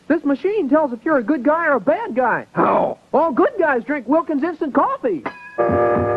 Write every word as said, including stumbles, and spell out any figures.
This machine tells if you're a good guy or a bad guy. How? All good guys drink Wilkins instant coffee.